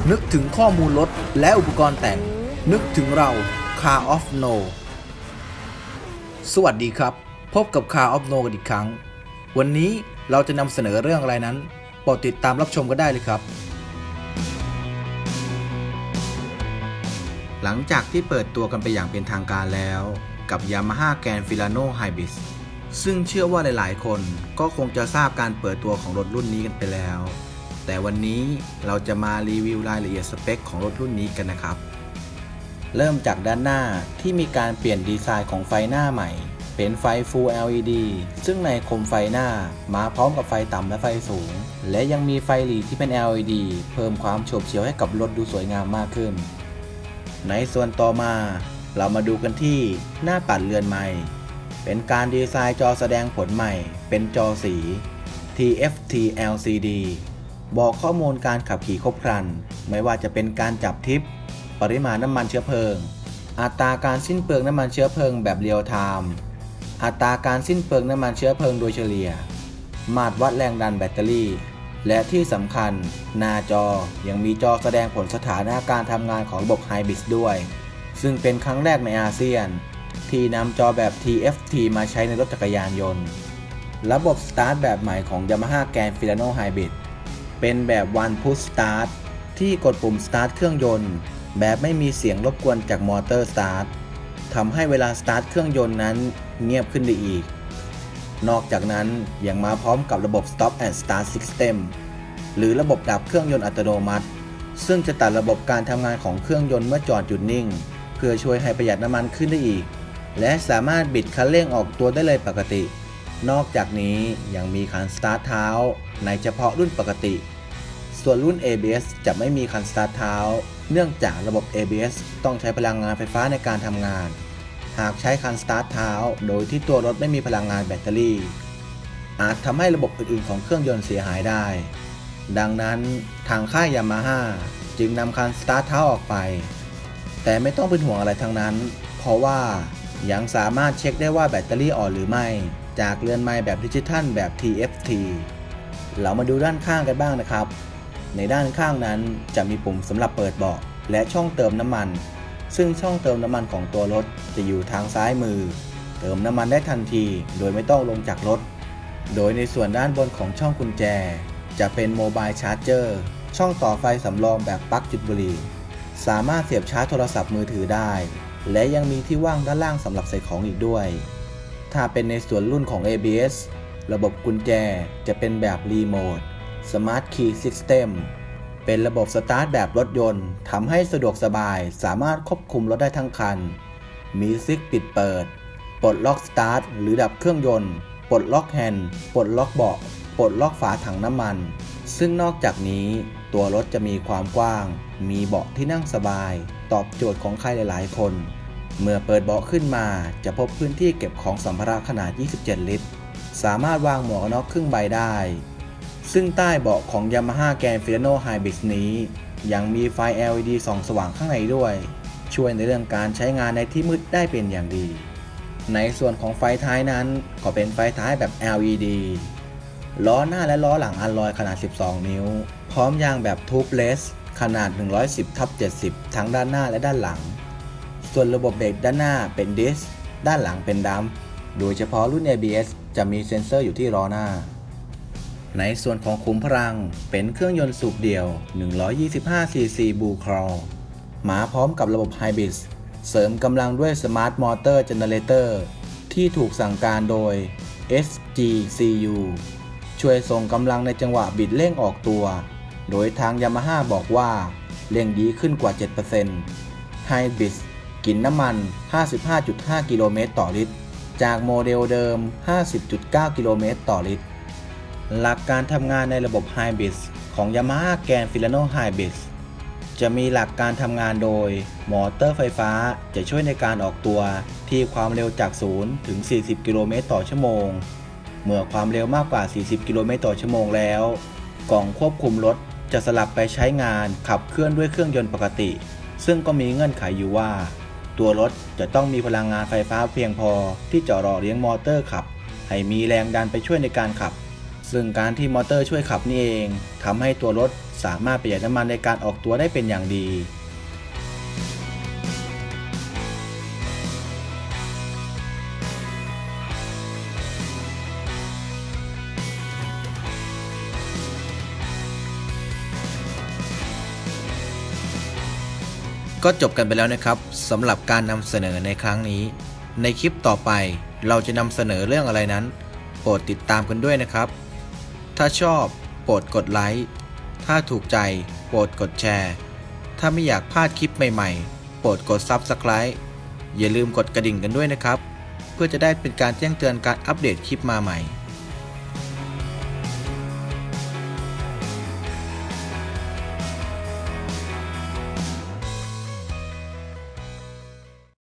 นึกถึงข้อมูลรถและอุปกรณ์แต่งนึกถึงเรา Car of No สวัสดีครับพบกับ Car of No กันอีกครั้งวันนี้เราจะนำเสนอเรื่องอะไรนั้นโปรดติดตามรับชมกันได้เลยครับหลังจากที่เปิดตัวกันไปอย่างเป็นทางการแล้วกับ Yamaha Grand Filano Hybrid ซึ่งเชื่อว่าหลายๆคนก็คงจะทราบการเปิดตัวของรถรุ่นนี้กันไปแล้วแต่วันนี้เราจะมารีวิวรายละเอียดสเปคของรถรุ่นนี้กันนะครับเริ่มจากด้านหน้าที่มีการเปลี่ยนดีไซน์ของไฟหน้าใหม่เป็นไฟ Full LED ซึ่งในโคมไฟหน้ามาพร้อมกับไฟต่ำและไฟสูงและยังมีไฟหลีที่เป็น LED เพิ่มความโฉบเฉี่ยวให้กับรถดูสวยงามมากขึ้นในส่วนต่อมาเรามาดูกันที่หน้าปัดเรือนไม้เป็นการดีไซน์จอแสดงผลใหม่เป็นจอสี TFT LCDบอกข้อมูลการขับขี่ครบครันไม่ว่าจะเป็นการจับทิปปริมาณน้ำมันเชื้อเพลิงอัตราการสิ้นเปลืองน้ำมันเชื้อเพลิงแบบเรียลไทม์อัตราการสิ้นเปลืองน้ำมันเชื้อเพลิงโดยเฉลี่ยมาตรวัดแรงดันแบตเตอรี่และที่สำคัญหน้าจอยังมีจอแสดงผลสถานะการทำงานของระบบไฮบริดด้วยซึ่งเป็นครั้งแรกในอาเซียนที่นำจอแบบ TFT มาใช้ในรถจักรยานยนต์ระบบสตาร์ทแบบใหม่ของ Yamaha Grand Filano Hybridเป็นแบบ One Push Start ที่กดปุ่ม Start เครื่องยนต์แบบไม่มีเสียงรบกวนจากมอเตอร์สตาร์ททำให้เวลาสตาร์ทเครื่องยนต์นั้นเงียบขึ้นได้อีกนอกจากนั้นยังมาพร้อมกับระบบ Stop and Start System หรือระบบดับเครื่องยนต์อัตโนมัติซึ่งจะตัดระบบการทำงานของเครื่องยนต์เมื่อจอดหยุดนิ่งเพื่อช่วยให้ประหยัดน้ำมันขึ้นได้อีกและสามารถบิดคันเร่งออกตัวได้เลยปกตินอกจากนี้ยังมีคันสตาร์ทเท้าในเฉพาะรุ่นปกติส่วนรุ่น ABS จะไม่มีคันสตาร์ทเท้าเนื่องจากระบบ ABS ต้องใช้พลังงานไฟฟ้าในการทำงานหากใช้คันสตาร์ทเท้าโดยที่ตัวรถไม่มีพลังงานแบตเตอรี่อาจทำให้ระบบอื่นๆของเครื่องยนต์เสียหายได้ดังนั้นทางค่าย Yamaha จึงนำคันสตาร์ทเท้าออกไปแต่ไม่ต้องเป็นห่วงอะไรทั้งนั้นเพราะว่ายังสามารถเช็คได้ว่าแบตเตอรี่อ่อนหรือไม่จากเรือนไม้แบบดิจิทัลแบบ TFT เรามาดูด้านข้างกันบ้างนะครับในด้านข้างนั้นจะมีปุ่มสำหรับเปิดเบาะและช่องเติมน้ำมันซึ่งช่องเติมน้ำมันของตัวรถจะอยู่ทางซ้ายมือเติมน้ำมันได้ทันทีโดยไม่ต้องลงจากรถโดยในส่วนด้านบนของช่องกุญแจจะเป็นโมบายชาร์จเจอร์ช่องต่อไฟสำรองแบบปลั๊กจุดบุหรี่สามารถเสียบชาร์จโทรศัพท์มือถือได้และยังมีที่ว่างด้านล่างสำหรับใส่ของอีกด้วยถ้าเป็นในส่วนรุ่นของ ABS ระบบกุญแจจะเป็นแบบรีโมท Smart Key System เป็นระบบสตาร์ทแบบรถยนต์ทำให้สะดวกสบายสามารถควบคุมรถได้ทั้งคันมีซิกปิดเปิดปลดล็อกสตาร์ทหรือดับเครื่องยนต์ปลดล็อกแฮนด์ปลดล็อกเบาะปลดล็อกฝาถังน้ำมันซึ่งนอกจากนี้ตัวรถจะมีความกว้างมีเบาะที่นั่งสบายตอบโจทย์ของใครหลายๆคนเมื่อเปิดเบาะขึ้นมาจะพบพื้นที่เก็บของสัมภาระขนาด27 ลิตรสามารถวางหมวกกันน็อกครึ่งใบได้ซึ่งใต้เบาะของ Yamaha Grand Filano Hybrid นี้ยังมีไฟ LED ส่องสว่างข้างในด้วยช่วยในเรื่องการใช้งานในที่มืดได้เป็นอย่างดีในส่วนของไฟท้ายนั้นก็เป็นไฟท้ายแบบ LED ล้อหน้าและล้อหลังอัลลอยขนาด12 นิ้วพร้อมยางแบบ Tubeless ขนาด 110/70 ทั้งด้านหน้าและด้านหลังส่วนระบบเบรกด้านหน้าเป็นดิสด้านหลังเป็นดัมป์โดยเฉพาะรุ่น ABS จะมีเซ็นเซอร์อยู่ที่ล้อหน้าในส่วนของขุมพลังเป็นเครื่องยนต์สูบเดี่ยว 125cc Bull Crawl มาพร้อมกับระบบไฮบริดเสริมกำลังด้วย Smart Motor Generator ที่ถูกสั่งการโดย SGCU ช่วยส่งกำลังในจังหวะบิดเร่งออกตัวโดยทาง Yamaha บอกว่าเร่งดีขึ้นกว่า 7% Hybrid กินน้ำมัน 55.5 กิโลเมตรต่อลิตรจากโมเดลเดิม 50.9 กิโลเมตรต่อลิตรหลักการทำงานในระบบ Hybrid ของ Yamaha Grand Filano Hybrid จะมีหลักการทำงานโดยมอเตอร์ไฟฟ้าจะช่วยในการออกตัวที่ความเร็วจาก0ถึง40 กิโลเมตรต่อชั่วโมงเมื่อความเร็วมากกว่า40 กิโลเมตรต่อชั่วโมงแล้วกล่องควบคุมรถจะสลับไปใช้งานขับเคลื่อนด้วยเครื่องยนต์ปกติซึ่งก็มีเงื่อนไขอยู่ว่าตัวรถจะต้องมีพลังงานไฟฟ้าเพียงพอที่จะหล่อเลี้ยงมอเตอร์ขับให้มีแรงดันไปช่วยในการขับซึ่งการที่มอเตอร์ช่วยขับนี่เองทำให้ตัวรถสามารถประหยัดน้ำมันในการออกตัวได้เป็นอย่างดีก็จบกันไปแล้วนะครับสำหรับการนำเสนอในครั้งนี้ในคลิปต่อไปเราจะนำเสนอเรื่องอะไรนั้นโปรดติดตามกันด้วยนะครับถ้าชอบโปรดกดไลค์ถ้าถูกใจโปรดกดแชร์ถ้าไม่อยากพลาดคลิปใหม่ๆโปรดกด Subscribe อย่าลืมกดกระดิ่งกันด้วยนะครับเพื่อจะได้เป็นการแจ้งเตือนการอัปเดตคลิปมาใหม่